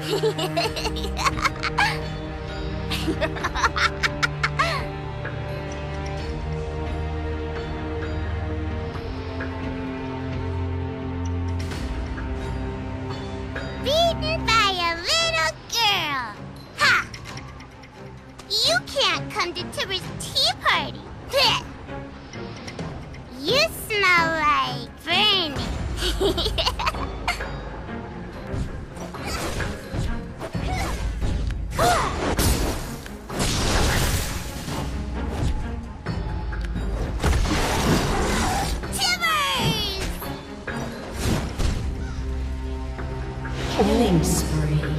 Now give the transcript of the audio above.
Beaten by a little girl. Ha! You can't come to Tibbers' tea party. Blech. You smell like burning. Killing spree.